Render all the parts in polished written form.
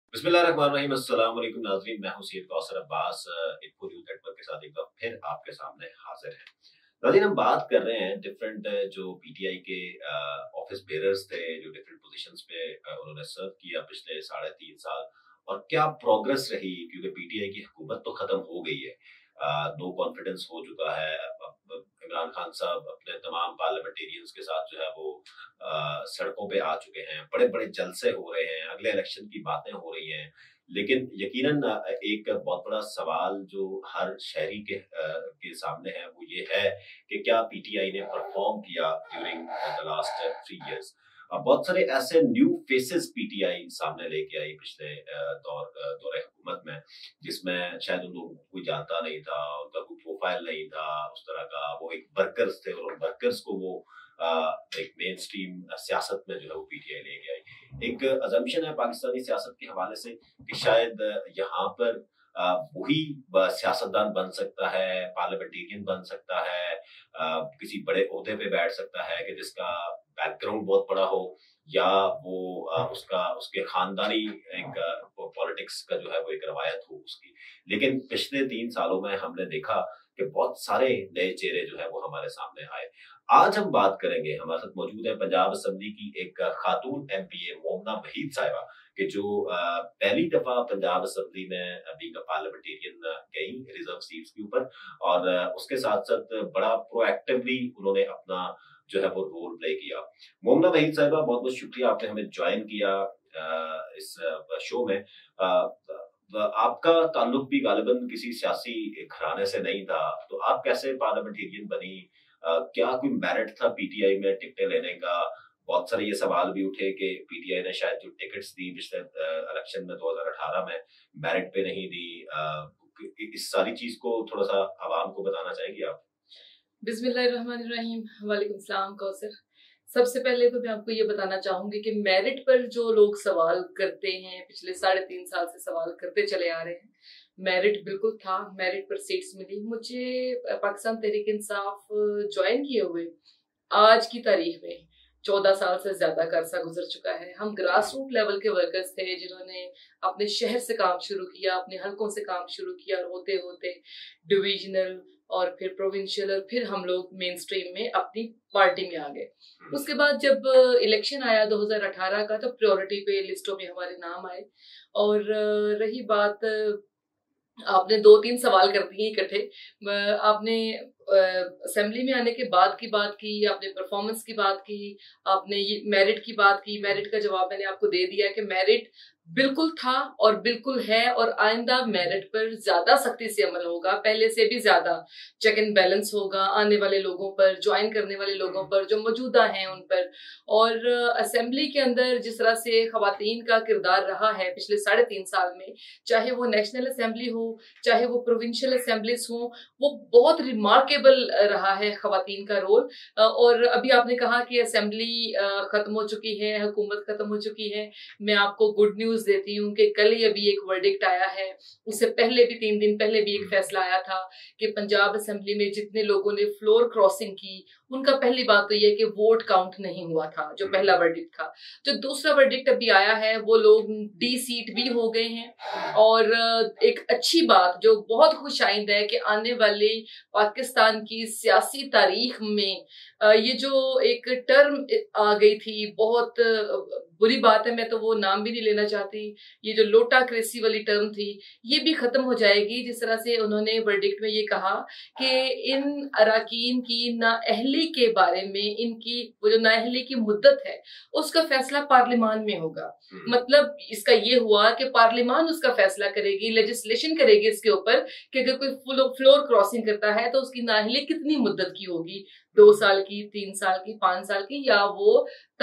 बिस्मिल्लाहिर्रहमानिर्रहीम। अस्सलाम वालेकुम नाज़रीन, मैं हूं Syed Kausar Abbas. Info news network के साथ एक बार फिर आपके सामने हाजिर है। नाज़रीन, हम बात कर रहे हैं डिफरेंट जो पीटीआई के ऑफिस बेरर्स थे, जो डिफरेंट पोजीशंस पे उन्होंने सर्व किया पिछले 3.5 साल, और क्या प्रोग्रेस रही, क्योंकि पीटीआई की हुकूमत तो खत्म हो गई है। नो कॉन्फिडेंस हो चुका है। अब इमरान खान साहब अपने तमाम पार्लियामेंटेरियंस के साथ जो है वो सड़कों पे आ चुके हैं। बड़े बड़े जलसे हो रहे हैं, अगले इलेक्शन की बातें हो रही हैं। लेकिन यकीनन एक बहुत बड़ा सवाल जो हर शहरी के सामने है, वो ये है कि क्या पीटीआई ने परफॉर्म किया ड्यूरिंग द लास्ट 3 इयर्स। बहुत सारे ऐसे न्यू फेसेस पीटीआई सामने लेके आई पिछले दौरे हुकूमत में, जिसमें शायद उन लोगों को कोई जानता नहीं था, उनका कोई प्रोफाइल नहीं था उस तरह का। वो एक वर्कर्स थे और वर्कर्स को वो एक मेन स्ट्रीम सियासत में जो है वो पीटीआई लेके आई। एक अजम्पशन है पाकिस्तानी सियासत के हवाले से कि शायद यहाँ पर वही सियासतदान बन सकता है, पार्लियामेंटेरियन बन सकता है, किसी बड़े ओहदे पे बैठ सकता है कि जिसका बैकग्राउंड बहुत बड़ा हो, या वो उसका उसके खानदानी एक पॉलिटिक्स का जो है वो एक रवायत हो उसकी। लेकिन पिछले 3 सालों में हमने देखा कि बहुत सारे नए चेहरे जो है वो हमारे सामने आए। आज हम बात करेंगे, हमारे साथ मौजूद है पंजाब असेंबली की एक खातून एमपीए मोमना वहीद साहिबा, कि जो पहली दफा पंजाब असेंबली में बीइंग अ पार्लियामेंटेरियन गई रिजर्व सीट्स के ऊपर, और उसके साथ साथ बड़ा प्रोएक्टिवली उन्होंने अपना जो है वो रोल प्ले किया। मोमना वहीद साहिबा, बहुत बहुत शुक्रिया, आपने हमें ज्वाइन किया इस शो में। आपका ताल्लुक भी गालिबन किसी सियासी घराने से नहीं था, तो आप कैसे पार्लियामेंटेरियन बनी? क्या कोई मेरिट था पीटीआई में टिकटें लेने का? बहुत सारे ये सवाल भी उठे कि पीटीआई ने शायद जो टिकट्स दी पिछले इलेक्शन में 2018 में, मेरिट पे नहीं दी। इस सारी चीज को थोड़ा सा आवाम को बताना चाहेंगे आप? बिस्मिल्लाहिर्रहमानिर्रहीम। वालेकुम सलाम कौसर। सबसे पहले तो मैं आपको ये बताना चाहूंगी कि मेरिट पर जो लोग सवाल करते हैं, पिछले 3.5 साल से सवाल करते चले आ रहे हैं। मेरिट बिल्कुल था, मेरिट पर सीट्स मिली मुझे। पाकिस्तान तहरीक इंसाफ ज्वाइन किए हुए आज की तारीख में 14 साल से ज्यादा का अरसा गुजर चुका है। हम ग्रास रूट लेवल के वर्कर्स थे जिन्होंने अपने शहर से काम शुरू किया, अपने हलकों से काम शुरू किया, और होते होते डिविजनल और फिर प्रोविंशियल, और फिर हम लोग मेन स्ट्रीम में अपनी पार्टी में आ गए। उसके बाद जब इलेक्शन आया 2018 का, तो प्रायोरिटी पे लिस्टों में हमारे नाम आए। और रही बात, आपने 2-3 सवाल कर दिए इकट्ठे। आपने असेंबली में आने के बाद की बात की, आपने परफॉर्मेंस की बात की, आपने ये मेरिट की बात की। मेरिट का जवाब मैंने आपको दे दिया कि मेरिट बिल्कुल था और बिल्कुल है, और आइंदा मेरिट पर ज्यादा सख्ती से अमल होगा, पहले से भी ज्यादा चेक एंड बैलेंस होगा आने वाले लोगों पर, ज्वाइन करने वाले लोगों पर, जो मौजूदा हैं उन पर। और असेंबली के अंदर जिस तरह से खवातीन का किरदार रहा है पिछले 3.5 साल में, चाहे वो नेशनल असेंबली हो, चाहे वो प्रोविंशियल असेंबलीज हो, वो बहुत रिमार्केबल रहा है खवातीन का रोल। और अभी आपने कहा कि असेंबली खत्म हो चुकी है, हुकूमत खत्म हो चुकी है। मैं आपको गुड न्यूज देती हूँ कि कल ही अभी एक वर्डिक्ट आया है। उससे पहले भी 3 दिन पहले भी एक फैसला आया था कि पंजाब असेंबली में जितने लोगों ने फ्लोर क्रॉसिंग की, उनका पहली बात तो ये कि वोट काउंट नहीं हुआ था, जो पहला वर्डिक्ट था। जो दूसरा वर्डिक्ट अभी आया है, वो लोग डी सीट भी हो गए हैं। और एक अच्छी बात जो बहुत खुशाइंद है कि आने वाली पाकिस्तान की सियासी तारीख में ये जो एक टर्म आ गई थी, बहुत बुरी बात है, मैं तो वो नाम भी नहीं लेना चाहती, ये जो लोटा क्रेसी वाली टर्म थी, ये भी खत्म हो जाएगी। जिस तरह से उन्होंने वर्डिक्ट में ये कहा कि इन अराकीन की नाअहली के बारे में, इनकी वो जो नाअहली की मुद्दत है, उसका फैसला पार्लियामान में होगा। मतलब इसका ये हुआ कि पार्लियामान उसका फैसला करेगी, लेजिस्लेशन करेगी इसके ऊपर कि अगर कोई फ्लोर क्रॉसिंग करता है तो उसकी नाअहली कितनी मुद्दत की होगी, 2 साल की, 3 साल की, 5 साल की, या वो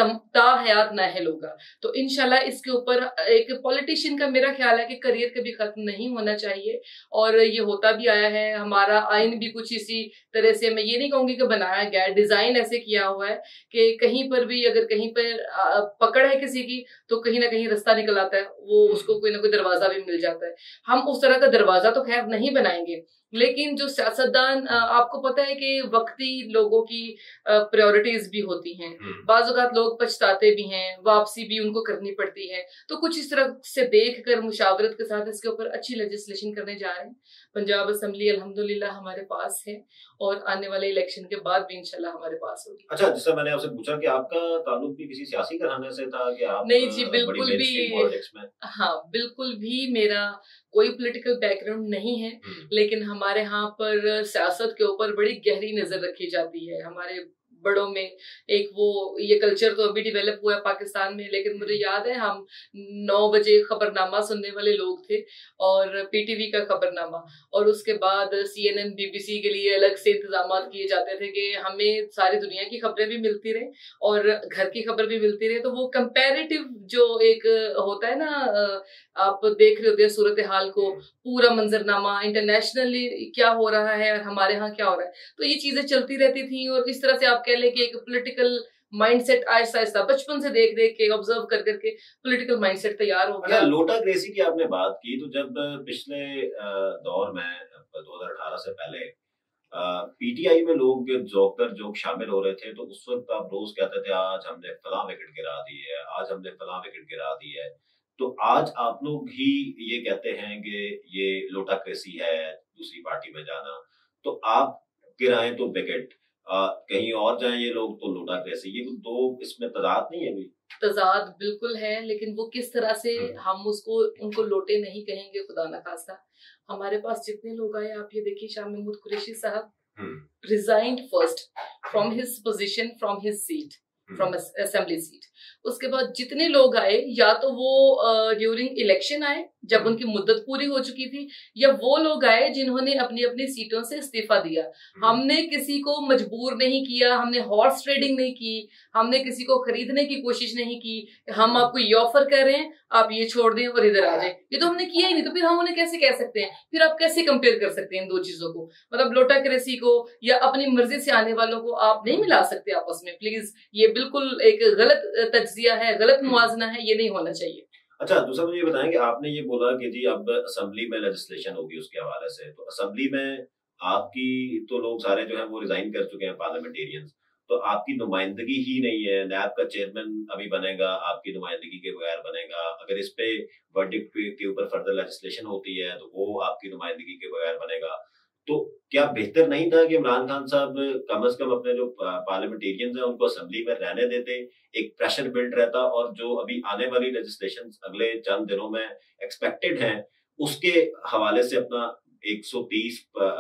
ताहयात नाअहल होगा। तो इंशाल्लाह इसके ऊपर एक पॉलिटिशियन का मेरा ख्याल है कि करियर कभी खत्म नहीं होना चाहिए, और ये होता भी आया है। हमारा आइन भी कुछ इसी तरह से, मैं ये नहीं कहूंगी कि बनाया गया है, डिजाइन ऐसे किया हुआ है कि कहीं पर भी अगर कहीं पर पकड़ है किसी की, तो कहीं ना कहीं रास्ता निकल आता है, वो उसको कोई ना कोई दरवाजा भी मिल जाता है। हम उस तरह का दरवाजा तो खैर नहीं बनाएंगे, लेकिन जो सियासतदान, आपको पता है कि वक्ती लोगों लोगों की प्रायोरिटीज भी होती हैं, बाज़ औक़ात लोग पछताते भी हैं, वापसी भी उनको करनी पड़ती है। तो कुछ इस तरह से देख कर मुशावरत के साथ इसके ऊपर अच्छी लेजिस्लेशन करने जा रहे हैं। पंजाब असेंबली अल्हम्दुलिल्लाह हमारे पास है और आने वाले इलेक्शन के बाद भी इंशाल्लाह हमारे पास होगी। अच्छा, जैसा मैंने आपसे पूछा कि आपका ताल्लुक भी किसी सियासी घराने से था कि आप नहीं जी, बड़ी बिल्कुल मेन भी। स्ट्रीम पॉलिटिक्स में? हाँ, बिल्कुल भी मेरा कोई पॉलिटिकल बैकग्राउंड नहीं है, लेकिन हमारे यहाँ पर सियासत के ऊपर बड़ी गहरी नजर रखी जाती है। हमारे बड़ों में एक वो ये कल्चर तो अभी डेवलप हुआ है पाकिस्तान में, लेकिन मुझे याद है हम 9 बजे खबरनामा सुनने वाले लोग थे और पीटीवी का खबरनामा, और उसके बाद CNN BBC के लिए अलग से इंतजाम किए जाते थे कि हमें सारी दुनिया की खबरें भी मिलती रहे और घर की खबर भी मिलती रहे। तो वो कंपैरेटिव जो एक होता है ना, आप देख रहे होते हैं सूरत हाल को, पूरा मंजरनामा इंटरनेशनली क्या हो रहा है और हमारे यहाँ क्या हो रहा है, तो ये चीजें चलती रहती थी। और इस तरह से आप कह लें कि एक पॉलिटिकल माइंडसेट आहिस्ता आहिस्ता बचपन से देख देख के ऑब्जर्व कर करके पॉलिटिकल माइंडसेट तैयार हो गया। लोटाक्रेसी की आपने बात की, तो जब पिछले दौर में 2018 से पहले पीटीआई में लोग जोक शामिल हो रहे थे, तो उस वक्त आप रोज कहते थे आज हमने फलां विकेट गिरा दी है, आज हमने फलां विकेट गिरा दी है। तो आज आप लोग ही ये कहते हैं कि ये लोटाक्रेसी है, दूसरी पार्टी में जाना। तो आप गिराएं तो विकेट, कहीं और जाएं ये लोग तो लोटाक्रेसी, ये दो इसमें तजाद नहीं है? भी तजाद बिल्कुल है, लेकिन वो किस तरह से हम उसको उनको लोटे नहीं कहेंगे, खुदा न खास्ता। हमारे पास जितने लोग आए, आप ये देखिए, शाह महमूद कुरैशी साहब resigned first from his position, from his seat, from assembly seat. उसके बाद जितने लोग आए, या तो वो ड्यूरिंग इलेक्शन आए जब उनकी मुद्दत पूरी हो चुकी थी, या वो लोग आए जिन्होंने अपनी अपनी सीटों से इस्तीफा दिया। हमने किसी को मजबूर नहीं किया, हमने हॉर्स ट्रेडिंग नहीं की, हमने किसी को खरीदने की कोशिश नहीं की। हम आपको ये ऑफर कर रहे हैं, आप ये छोड़ दें और इधर आ जाए, ये तो हमने किया ही नहीं। तो फिर हम उन्हें कैसे कह सकते हैं? फिर आप कैसे कंपेयर कर सकते हैं इन दो चीजों को? मतलब लोटाक्रेसी को या अपनी मर्जी से आने वालों को आप नहीं मिला सकते आपस में, प्लीज। ये बिल्कुल एक गलत तज्जिया है, गलत मुआजना है, ये नहीं होना चाहिए। अच्छा, दूसरा मुझे ये बताएं कि आपने ये बोला कि जी अब असेंबली में लेजिस्लेशन होगी, उसके हवाले से तो असेंबली में आपकी तो लोग सारे जो है वो रिजाइन कर चुके हैं, पार्लियामेंटेरियंस, तो आपकी नुमाइंदगी ही नहीं है। नैब का चेयरमैन अभी बनेगा, आपकी नुमाइंदगी के बगैर बनेगा। अगर इस पे वर्डिक्ट के ऊपर फर्दर लेजिस्लेशन होती है तो वो आपकी नुमाइंदगी के बगैर बनेगा। तो क्या बेहतर नहीं था कि इमरान खान साहब कम से कम अपने जो पार्लियामेंटेरियंस हैं उनको असेंबली में रहने देते, एक प्रेशर बिल्ड रहता, और जो अभी आने वाली लेजिस्लेशन अगले चंद दिनों में एक्सपेक्टेड है उसके हवाले से अपना 130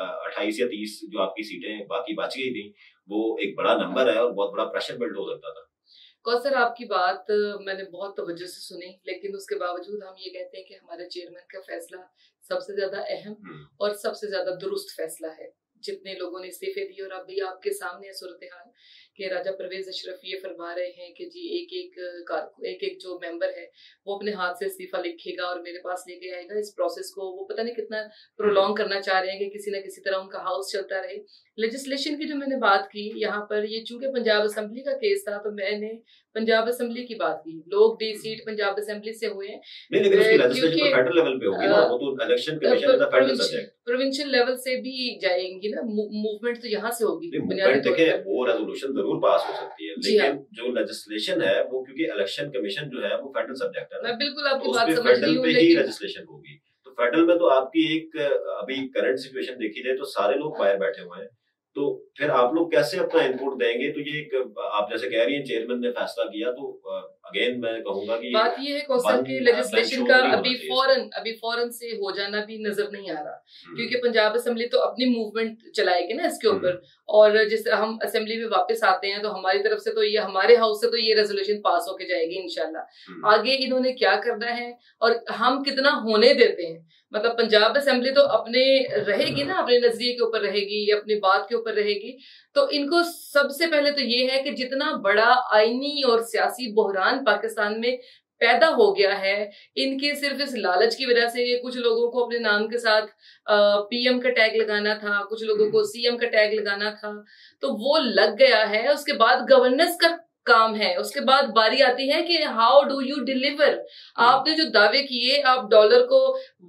28 या 30 जो आपकी सीटें बाकी बच गई थी, वो एक बड़ा नंबर है और बहुत बड़ा प्रेशर बिल्ड हो सकता था। कौसर, आपकी बात मैंने बहुत तवज्जो से सुनी, लेकिन उसके बावजूद हम ये कहते हैं कि हमारे चेयरमैन का फैसला सबसे ज्यादा अहम और सबसे ज्यादा दुरुस्त फैसला है। जितने लोगों ने इस्तीफे दिए, और अभी आपके सामने सूरत हाल कि राजा परवेज अशरफ ये फरमा रहे हैं कि जी एक एक जो मेंबर है वो अपने हाथ से इस्तीफा लिखेगा और मेरे पास लेके आएगा। इस प्रोसेस को वो पता नहीं कितना प्रोलॉन्ग करना चाह रहे हैं कि किसी न किसी तरह उनका हाउस चलता रहे। लेजिस्लेशन की जो मैंने बात की यहाँ पर, ये चूंकि पंजाब असेंबली का केस था तो मैंने पंजाब असेंबली की बात की। लोग डी सीट पंजाब असेंबली से हुए हैं, प्रोविंशियल लेवल से भी जाएंगी ना, मूवमेंट तो यहाँ से होगी। वो रेजोल्यूशन जरूर पास हो सकती है, लेकिन जो लेजिस्लेशन है वो, क्योंकि इलेक्शन कमीशन जो है वो फेडरल सब्जेक्ट है। मैं बिल्कुल आपकी बात समझ रही हूँ, लेकिन लेजिस्लेशन होगी तो फेडरल में तो आपकी एक अभी करंट सिचुएशन देखी जाए तो सारे लोग बाहर बैठे हुए हैं, तो फिर आप लोग कैसे अपना इनपुट देंगे? तो ये एक, आप जैसे कह रही हैं चेयरमैन ने फैसला किया, तो अगेन मैं कहूंगा कि बात ये है कौशल के लेजिस्लेशन का अभी फौरन से हो जाना भी नजर नहीं आ रहा, क्योंकि पंजाब असेंबली तो अपनी मूवमेंट चलाएगी ना इसके ऊपर, और जिस हम असेंबली में वापस आते हैं तो हमारी तरफ से तो ये, हमारे हाउस से तो ये रेजोल्यूशन पास होके जाएगी इंशाल्लाह। आगे इन्होंने क्या करना है और हम कितना होने देते हैं, मतलब पंजाब असेंबली तो अपने रहेगी ना, अपने नजरिए के ऊपर रहेगी, अपनी बात के ऊपर रहेगी। तो इनको सबसे पहले तो ये है कि जितना बड़ा आईनी और सियासी बहरान पाकिस्तान में पैदा हो गया है, इनके सिर्फ इस लालच की वजह से, कुछ लोगों को अपने नाम के साथ पीएम का टैग लगाना था, कुछ लोगों को सीएम का टैग लगाना था, तो वो लग गया है। उसके बाद गवर्नेंस का काम है। उसके बाद बारी आती है कि हाउ डू यू डिलीवर। आपने जो दावे किए, आप डॉलर को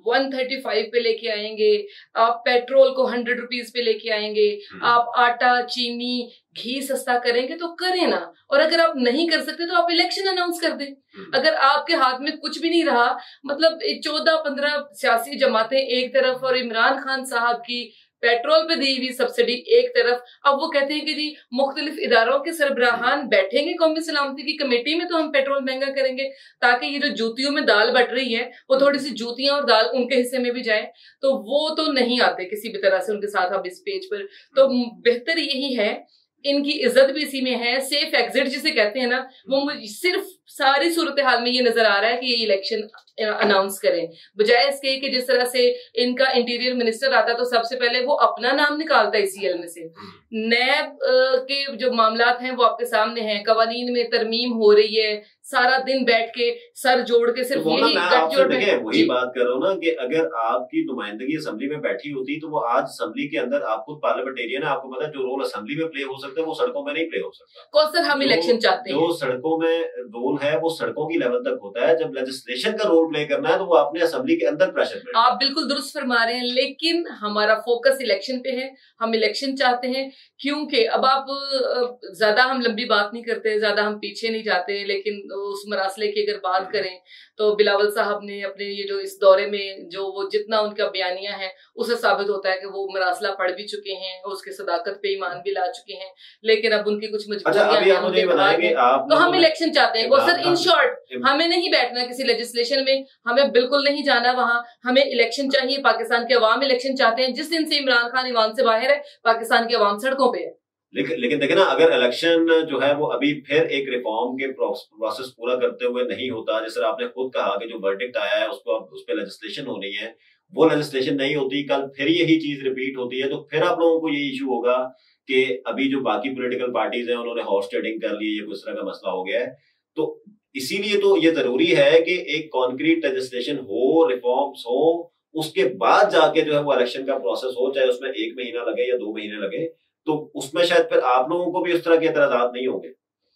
135 पे लेके आएंगे, आप पेट्रोल को 100 रुपीज पे लेके आएंगे, आप आटा, चीनी, घी सस्ता करेंगे, तो करें ना। और अगर आप नहीं कर सकते तो आप इलेक्शन अनाउंस कर दें। अगर आपके हाथ में कुछ भी नहीं रहा, मतलब 14-15 सियासी जमातें एक तरफ और इमरान खान साहब की पेट्रोल पे दी हुई सब्सिडी एक तरफ, अब वो कहते हैं कि जी मुख्तलिफ इदारों के सरबराहान बैठेंगे कौमी सलामती की कमेटी में, तो हम पेट्रोल महंगा करेंगे ताकि ये जो जूतियों में दाल बट रही है वो थोड़ी सी जूतियां और दाल उनके हिस्से में भी जाए। तो वो तो नहीं आते किसी भी तरह से उनके साथ अब इस पेज पर। तो बेहतर यही है, इनकी इज्जत भी इसी में है, सेफ एग्जिट जिसे कहते हैं ना, वो मुझे सिर्फ सारी सूरत हाल में ये नजर आ रहा है कि ये इलेक्शन अनाउंस करें, बजाय इसके कि जिस तरह से इनका इंटीरियर मिनिस्टर आता तो सबसे पहले वो अपना नाम निकालता है ICL में से। नैब के जो मामलात हैं वो आपके सामने हैं, कवानीन में तरमीम हो रही है, सारा दिन बैठ के सर जोड़ के सिर्फ यही गठजोड़ में। वही बात कर रहा हूँ ना कि अगर आपकी नुमाइंदगी असेंबली में बैठी होती तो वो आज असेंबली के अंदर, आप खुद पार्लियामेंटेरियन है, आपको पता है जो रोल असेंबली में प्ले हो सकता है वो सड़कों में नहीं प्ले हो सकता। कौन सर हम इलेक्शन चाहते हैं, जो सड़कों में रोल है वो सड़कों की लेवल तक होता है। जब लेजिस्लेशन का रोल प्ले करना है तो वो अपने असेंबली के अंदर प्रेशर में। आप बिल्कुल दुरुस्त फरमा रहे हैं, लेकिन हमारा फोकस इलेक्शन पे है, हम इलेक्शन चाहते हैं। क्योंकि अब आप ज्यादा हम लंबी बात नहीं करते, ज्यादा हम पीछे नहीं जाते, लेकिन उस मरासले की अगर बात करें तो बिलावल साहब ने अपने ये जो इस दौरे में जो वो जितना उनका बयानिया है उससे साबित होता है कि वो मरासला पढ़ भी चुके हैं, उसके सदाकत पे ईमान भी ला चुके हैं, लेकिन अब उनकी कुछ मजबूरियां हैं, तो हम इलेक्शन चाहते हैं। और सर इन शॉर्ट हमें नहीं बैठना किसी लेजिस्लेशन में, हमें बिल्कुल नहीं जाना वहां, हमें इलेक्शन चाहिए। पाकिस्तान के अवाम इलेक्शन चाहते हैं। जिस दिन से इमरान खान ईमान से बाहर है, पाकिस्तान के अवाम सड़कों पे है। लेकिन देखिए ना, अगर इलेक्शन जो है वो अभी फिर एक रिफॉर्म के प्रोसेस पूरा करते हुए नहीं होता, जैसे आपने खुद कहा कि जो वर्डिक्ट आया है उसको उस पर लेजिस्लेशन होनी है, वो लेजिस्लेशन नहीं होती, कल फिर यही चीज रिपीट होती है, तो फिर आप लोगों को ये इशू होगा कि अभी जो बाकी पॉलिटिकल पार्टीज हैं उन्होंने हॉर्स ट्रेडिंग कर ली है, कुछ तरह का मसला हो गया है। तो इसीलिए तो ये जरूरी है कि एक कॉन्क्रीट लेजिस्लेशन हो, रिफॉर्म्स हो, उसके बाद जाके जो है वो इलेक्शन का प्रोसेस हो, चाहे उसमें 1 महीना लगे या 2 महीने लगे, तो उसमें शायद फिर आप लोगों को भी उस तरह के एतराजात नहीं होंगे।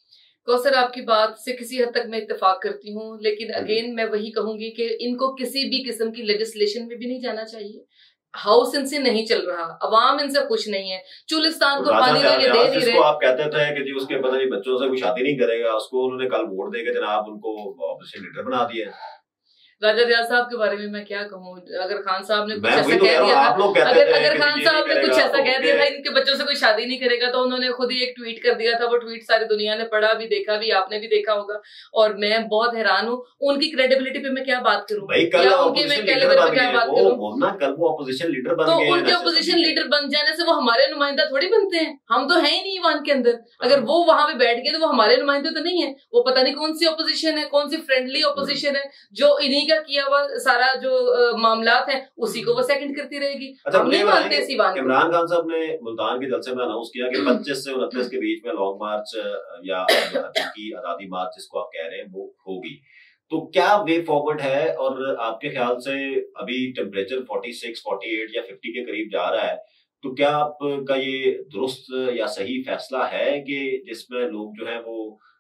कौसर आपकी बात से किसी हद तक मैं इत्तेफाक करती हूँ, लेकिन अगेन मैं वही कहूंगी कि इनको किसी भी किस्म की लेजिस्लेशन में भी नहीं जाना चाहिए। हाउस इनसे नहीं चल रहा, अवाम इनसे खुश नहीं है, चुलिस्तान को पानी का ये दे नहीं रहे। आप कहते थे कि जी उसके पता नहीं बच्चों से कोई शादी नहीं करेगा, उसको उन्होंने कल वोट देकर जनाब उनको ऑपोजिशन लीडर बना दिया। राजा रियाज साहब के बारे में मैं क्या कहूँ, अगर खान साहब ने कुछ ऐसा कह दिया था, अगर खान साहब ने कुछ ऐसा कह दिया था इनके बच्चों से कोई शादी नहीं करेगा, तो उन्होंने खुद ही एक ट्वीट कर दिया था। वो ट्वीट सारी दुनिया ने पढ़ा भी, देखा भी, आपने भी देखा होगा। और मैं बहुत हैरान हूँ, उनकी क्रेडिबिलिटी पे मैं क्या बात करूँ, या उनके मैं कैलिबर पे क्या बात करूँ। वो अपोजिशन लीडर बन गए, तो उनके अपोजिशन लीडर बन जाने से वो हमारे नुमाइंदा थोड़ी बनते हैं। हम तो है ही नहीं ईवान के अंदर। अगर वो वहां पे बैठ गए तो वो हमारे नुमाइंदे तो नहीं है। वो पता नहीं कौन सी अपोजिशन है, कौन सी फ्रेंडली अपोजिशन है, जो इन्हीं का किया हुआ सारा जो मामलात हैं उसी को वो सेकंड करती रहेगी। हम नहीं मानते इस ईवान को। इमरान खान साहब ने मुल्तान के जलसे में अनाउंस किया कि 25 से 29 के बीच में लॉन्ग मार्च या हकीकी आजादी मार्च जिसको आप कह रहे हैं वो होगी। तो क्या वे फॉरवर्ड है, और आपके ख्याल से अभी टेम्परेचर 46, 48 या 50 के करीब जा रहा है, तो क्या आपका ये दुरुस्त या सही फैसला है कि जिसमें लोग जो है वो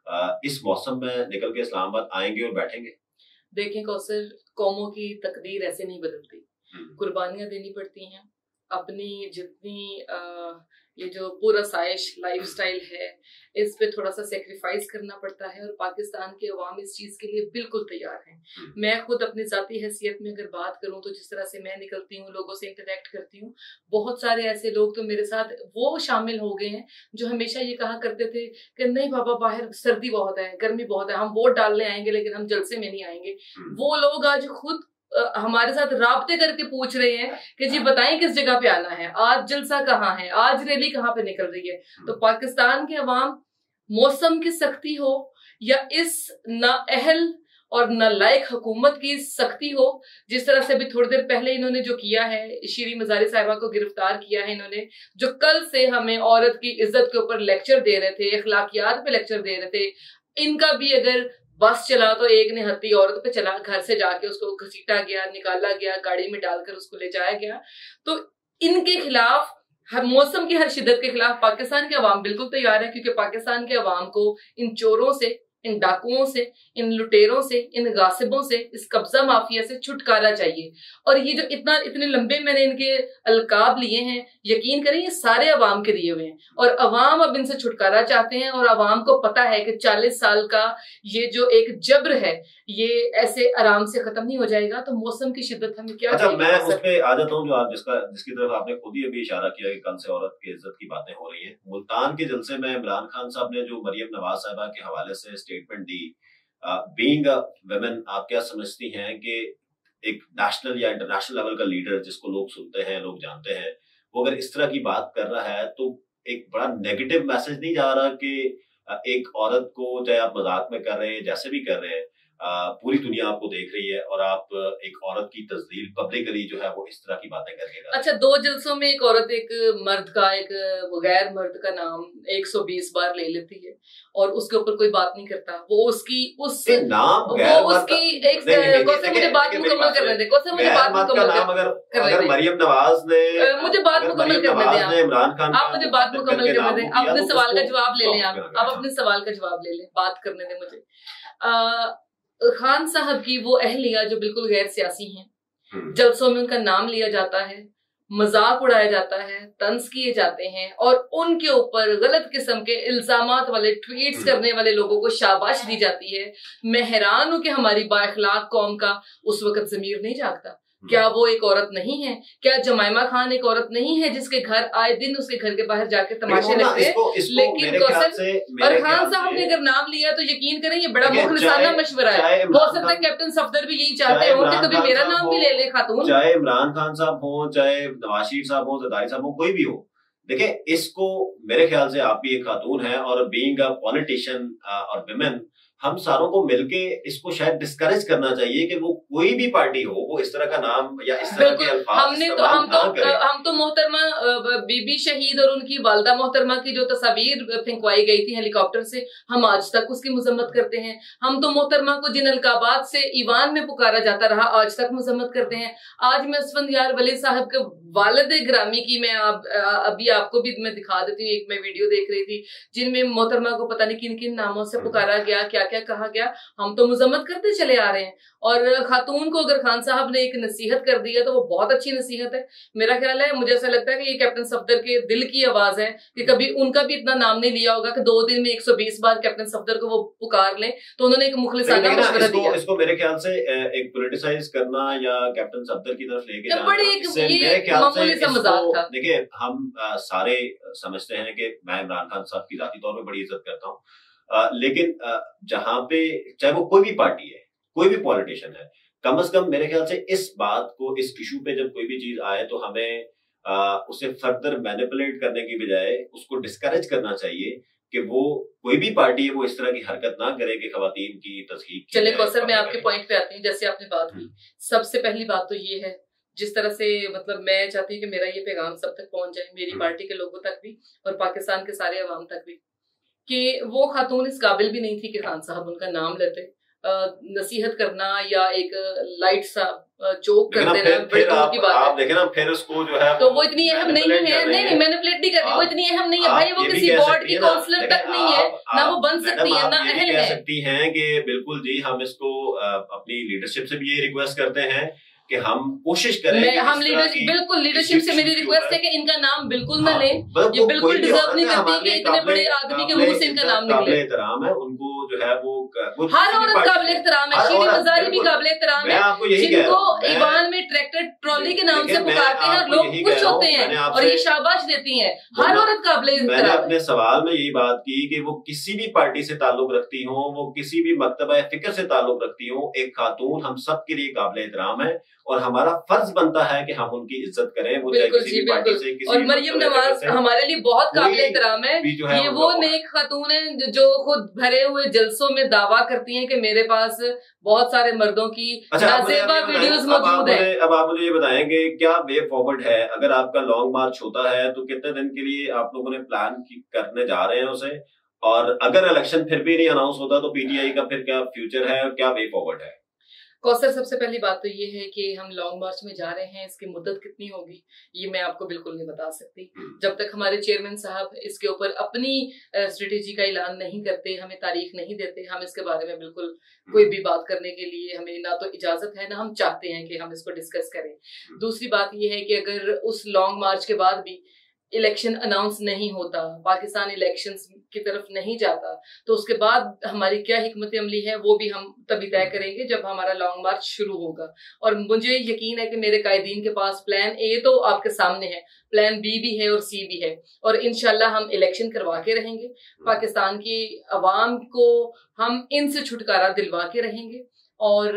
इस मौसम में निकल के इस्लामाबाद आएंगे और बैठेंगे? देखें कौसर, कौमों की तकदीर ऐसे नहीं बदलती, कुर्बानियां देनी पड़ती हैं। अपनी जितनी ये जो पूरा साइश लाइफस्टाइल है इस पे थोड़ा सा सेक्रीफाइस करना पड़ता है, और पाकिस्तान के अवाम इस चीज के लिए बिल्कुल तैयार हैं। मैं खुद अपनी जाती हैसियत में अगर बात करूं तो जिस तरह से मैं निकलती हूँ, लोगों से इंटरेक्ट करती हूँ, बहुत सारे ऐसे लोग तो मेरे साथ वो शामिल हो गए हैं जो हमेशा ये कहा करते थे कि नहीं बाबा बाहर सर्दी बहुत है, गर्मी बहुत है, हम वोट डालने आएंगे लेकिन हम जलसे में नहीं आएंगे। वो लोग आज खुद हमारे साथ राब्ते करके पूछ रहे हैं कि जी बताएं किस जगह पे आना है, आज जलसा कहाँ है, आज रैली कहाँ पे निकल रही है। तो पाकिस्तान के अवाम मौसम की सख्ती हो या इस नाअहल और नालायक हुकूमत की सख्ती हो, जिस तरह से भी थोड़ी देर पहले इन्होंने जो किया है, शीरी मजारी साहिबा को गिरफ्तार किया है इन्होंने, जो कल से हमें औरत की इज्जत के ऊपर लेक्चर दे रहे थे, अखलाकियात पे लेक्चर दे रहे थे, इनका भी अगर बस चला तो एक ने हत्ती औरत पे चला, घर से जाके उसको घसीटा गया, निकाला गया, गाड़ी में डालकर उसको ले जाया गया। तो इनके खिलाफ हर मौसम की हर शिद्दत के खिलाफ पाकिस्तान के अवाम बिल्कुल तैयार है, क्योंकि पाकिस्तान के अवाम को इन चोरों से, इन डाकुओं से, इन लुटेरों से, इन गासिबों से, इस कब्जा माफिया से छुटकारा चाहिए। और ये जो इतने लंबे मैंने इनके अलकाब लिए हैं, यकीन करें ये सारे अवाम के दिए हुए हैं, और अवाम अब इनसे छुटकारा चाहते हैं। और अवाम को पता है कि 40 साल का ये जो एक जब्र है ये ऐसे आराम से खत्म नहीं हो जाएगा। तो मौसम की शिद्दत हमें क्या अच्छा, मैं उस पे आ जाता हूँ जो आप जिसकी तरफ आपने खुद ही अभी इशारा किया कि कल से औरत की इज्जत की बातें हो रही हैं। मुल्तान के जलसे में इमरान खान साहब ने जो मरियम नवाज साहिबा के हवाले से स्टेटमेंट दी, बीइंग अ वुमेन, आप क्या समझती हैं कि एक नेशनल या इंटरनेशनल लेवल का लीडर जिसको लोग सुनते हैं, लोग जानते हैं, वो अगर इस तरह की बात कर रहा है तो एक बड़ा नेगेटिव मैसेज नहीं जा रहा कि एक औरत को, चाहे आप मजाक में कर रहे हैं, जैसे भी कर रहे हैं, पूरी दुनिया आपको देख रही है और आप एक औरत की तस्दील पब्लिकली जो है वो इस तरह की बातें करके। अच्छा, 2 जलसों में एक औरत एक मर्द का, एक गैर मर्द का नाम 120 बार ले लेती है और उसके ऊपर कोई बात नहीं करता। वो उसकी नाम वो उसकी एक मुझे बात मुकम्मल करने दे, मुझे बात मुकम्मल अगर मरियम नवाज ने, मुझे बात मुकम्मल करने दें, इमरान खान, आप मुझे बात मुकम्मल करने दें। आप अपने सवाल का जवाब ले लें, आप अपने सवाल का जवाब ले लें, बात करने दें मुझे। खान साहब की वो अहलिया जो बिल्कुल गैर सियासी हैं, जलसों में उनका नाम लिया जाता है, मजाक उड़ाया जाता है, तंज किए जाते हैं और उनके ऊपर गलत किस्म के इल्जामात वाले ट्वीट्स करने वाले लोगों को शाबाश दी जाती है। मैं हैरान हूं कि हमारी बाइखलाक कौम का उस वक्त जमीर नहीं जागता। क्या वो एक औरत नहीं है? क्या जमाइमा खान एक औरत नहीं है जिसके घर आए दिन उसके घर के बाहर जाके तमाशे लगते हैं? लेकिन और खान साहब ने अगर नाम लिया तो यकीन करें ये बड़ा मुखलिसाना मशवरा है। हो सकता है कैप्टन सफदर भी यही चाहते हो कि कभी मेरा नाम भी ले ले खातून। चाहे इमरान खान साहब हो, चाहे नवाज शरीफ साहब हो, जरदारी साहब हो, कोई भी हो, देखिए इसको मेरे ख्याल से आप भी एक खातून है और बीइंग अ पॉलिटिशियन और विमेन, हम सारों को मिलके इसको शायद डिस्करेज करना चाहिए कि वो कोई भी पार्टी हो वो इस तरह का नाम या इस तरह के अल्फाज हम तो मोहतरमा बीबी शहीद और उनकी वालदा मोहतरमा की जो तस्वीर फेंकवाई गई थी हेलीकॉप्टर से, हम आज तक उसकी मजम्मत करते हैं। हम तो मोहतरमा को जिन अलकाबात से ईवान में पुकारा जाता रहा आज तक मजम्मत करते हैं। आज मैं असफंदियार वली साहब के वालिद ग्रामी की मैं अभी आपको भी मैं दिखा देती हूँ, एक मैं वीडियो देख रही थी जिनमें मोहतरमा को पता नहीं किन किन नामों से पुकारा गया, क्या क्या कहा गया। हम तो मुजम्मत करते चले आ रहे हैं। और खातून को अगर खान साहब ने एक नसीहत कर दी है तो वो बहुत अच्छी नसीहत है। मेरा ख्याल है, मुझे ऐसा लगता है कि ये कैप्टन सफदर के दिल की आवाज है कि कभी उनका भी इतना नाम नहीं लिया होगा कि 2 दिन में 120 बार कैप्टन सफदर को वो पुकार लें, तो उन्होंने एक मुखलिसाना मशवरा दिया। इसको मेरे ख्याल से एक पॉलिटिसाइज करना या कैप्टन सफदर की तरफ लेके जाना, बड़े एक मामूली सा मजाक था। देखिए हम सारे समझते हैं कि मैं इमरान खान साहब की जाती तौर पर बड़ी इज्जत करता हूँ, लेकिन जहां पे चाहे वो कोई भी पार्टी है, कोई भी पॉलिटिशियन है, कम से कम मेरे ख्याल से इस बात को, इस इशू पे जब कोई भी चीज आए तो हमें उसे फर्दर मैनिपुलेट करने की बजाय उसको डिस्करेज करना चाहिए कि वो कोई भी पार्टी है वो इस तरह की हरकत ना करे कि खवातीन की तस्हीक। चले कौसर, मैं आपके पॉइंट पे आती हूँ। जैसे आपने बात की, सबसे पहली बात तो ये है, जिस तरह से मतलब मैं चाहती हूँ कि मेरा ये पैगाम सब तक पहुंच जाए, मेरी पार्टी के लोगों तक भी और पाकिस्तान के सारे अवाम तक भी, कि वो खातून इस काबिल भी नहीं थी कि खान साहब उनका नाम लेते। नसीहत करना या एक लाइट सा जोक कर देना बड़ी दूर की बात है। आप देखें ना, फिर उसको जो है तो वो इतनी अहम नहीं है। नहीं, मैनिपुलेट नहीं कर रही, वो इतनी अहम नहीं है भाई, वो किसी बोर्ड की काउंसलर तक नहीं है, ना वो बन सकती है, ना अहल है। सकती हैं कि बिल्कुल जी, हम इसको अपनी लीडरशिप से भी ये रिक्वेस्ट करते हैं कि हम कोशिश करें। हम लीडरशिप, बिल्कुल लीडरशिप से मेरी रिक्वेस्ट है कि इनका नाम बिल्कुल ना लें। ये बिल्कुल डिजर्व नहीं करती कि इतने बड़े आदमी के मुंह से इनका नाम निकले। एहतराम है उनको, जो है वो हर औरत काबिल एहतराम है। शीरी मजारी भी काबिल एहतराम है, जिनको ईवान में ट्रैक्टर ट्रॉली के नाम से पुकारते हैं, लोग खुश होते हैं और ये शाबाश देती हैं। हर औरत काबिल एहतराम है। मैंने अपने सवाल में यही बात की कि वो किसी भी पार्टी से ताल्लुक रखती हो, वो किसी भी मकतबा फिक्र से ताल्लुक रखती हो, एक खातून हम सब के लिए काबिल एहतराम है और हमारा फर्ज बनता है कि हम उनकी इज्जत करें। वो चाहे किसी भी पार्टी से, किसी और मरियम नवाज हमारे लिए बहुत काबिल एहतराम है। ये वो नेक खातून है जो खुद भरे हुए जलसों में दावा करती हैं कि मेरे पास बहुत सारे मर्दों की नाज़ेबा वीडियोस मौजूद है। अब आप मुझे ये बताएंगे क्या वे फॉरवर्ड है? अगर आपका लॉन्ग मार्च होता है तो कितने दिन के लिए आप लोगों ने प्लान करने जा रहे हैं उसे? और अगर इलेक्शन फिर भी नहीं अनाउंस होता तो पीटीआई का फिर क्या फ्यूचर है और क्या वे फॉरवर्ड है? कौसर, सबसे पहली बात तो ये है कि हम लॉन्ग मार्च में जा रहे हैं, इसकी मुद्दत कितनी होगी ये मैं आपको बिल्कुल नहीं बता सकती। जब तक हमारे चेयरमैन साहब इसके ऊपर अपनी स्ट्रेटेजी का ऐलान नहीं करते, हमें तारीख नहीं देते, हम इसके बारे में बिल्कुल कोई भी बात करने के लिए हमें ना तो इजाजत है, ना हम चाहते हैं कि हम इसको डिस्कस करें। दूसरी बात ये है कि अगर उस लॉन्ग मार्च के बाद भी इलेक्शन अनाउंस नहीं होता, पाकिस्तान इलेक्शंस की तरफ नहीं जाता, तो उसके बाद हमारी क्या हिकमत अमली है वो भी हम तभी तय करेंगे जब हमारा लॉन्ग मार्च शुरू होगा। और मुझे यकीन है कि मेरे कायदीन के पास प्लान ए तो आपके सामने है, प्लान बी भी है और सी भी है, और इंशाल्लाह हम इलेक्शन करवा के रहेंगे। पाकिस्तान की अवाम को हम इनसे छुटकारा दिलवा के रहेंगे। और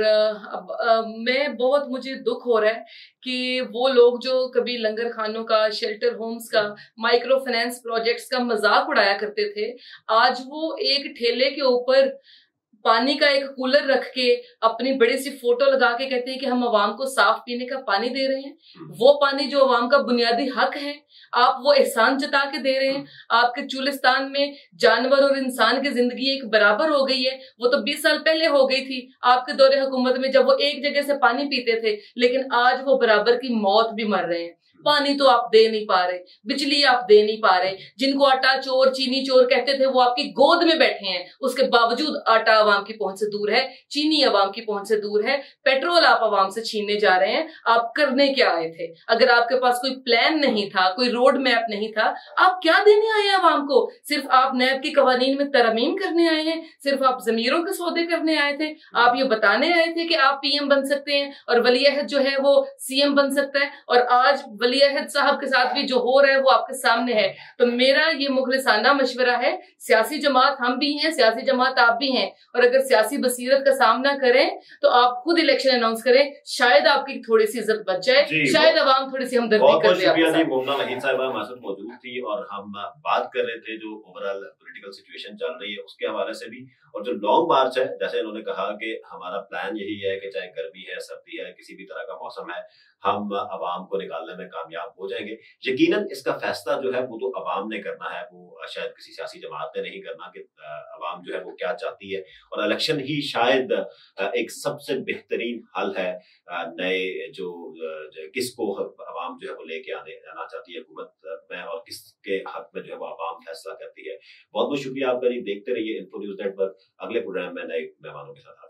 मैं बहुत मुझे दुख हो रहा है कि वो लोग जो कभी लंगर खानों का, शेल्टर होम्स का, माइक्रो फाइनेंस प्रोजेक्ट्स का मजाक उड़ाया करते थे, आज वो एक ठेले के ऊपर पानी का एक कूलर रख के अपनी बड़ी सी फोटो लगा के कहते हैं कि हम अवाम को साफ पीने का पानी दे रहे हैं। वो पानी जो अवाम का बुनियादी हक है, आप वो एहसान जता के दे रहे हैं। आपके चुलिस्तान में जानवर और इंसान की जिंदगी एक बराबर हो गई है, वो तो 20 साल पहले हो गई थी आपके दौरे हुकूमत में, जब वो एक जगह से पानी पीते थे, लेकिन आज वो बराबर की मौत भी मर रहे हैं। पानी तो आप दे नहीं पा रहे, बिजली आप दे नहीं पा रहे, जिनको आटा चोर, चीनी चोर कहते थे वो आपकी गोद में बैठे हैं, उसके बावजूद आटा अवाम की पहुंच से दूर है, चीनी अवाम की पहुंच से दूर है, पेट्रोल आप अवाम से छीनने जा रहे हैं। आप करने क्या आए थे? अगर आपके पास कोई प्लान नहीं था, कोई रोड मैप नहीं था, आप क्या देने आए हैं अवाम को? सिर्फ आप नैब के कवानीन में तरमीम करने आए हैं? सिर्फ आप जमीरों के सौदे करने आए थे? आप ये बताने आए थे कि आप पीएम बन सकते हैं और वली अहद जो है वो सीएम बन सकता है? और आज वली अहद साहब के साथ भी जो हो रहा है वो आपके सामने है। तो मेरा ये मुखलिसाना मशवरा है, सियासी जमात हम भी हैं, सियासी जमात आप भी हैं, और अगर सियासी बसीरत का सामना करें तो आप खुद इलेक्शन अनाउंस करें, शायद आपकी थोड़ी सी इज्जत बच जाए, शायद अवाम थोड़ी सी हमदर्दी कर ले। शुक्रिया जी, मोमना वहीद साहिबा हमारे साथ मौजूद थी और हम बात कर रहे थे जो ओवरऑल पॉलिटिकल सिचुएशन चल रही है उसके हवाले से भी, और जो लॉन्ग मार्च है, जैसे इन्होंने कहा कि हमारा प्लान यही है कि चाहे गर्मी है, सर्दी है, किसी भी तरह का मौसम है, हम अवाम को निकालने में कामयाब हो जाएंगे। यकीनन इसका फैसला जो है वो तो अवाम ने करना है, वो शायद किसी सियासी जमात ने नहीं करना कि अवाम जो है वो क्या चाहती है, और इलेक्शन ही शायद एक सबसे बेहतरीन हल है नए जो किसको अवाम जो है वो लेके आना चाहती है हुकूमत में, और किसके हक में जो है वो अवाम फैसला करती है। बहुत बहुत शुक्रिया आपका जी, देखते रहिए इन्फो न्यूज़ नेटवर्क। अगले प्रोग्राम में नए मेहमानों के साथ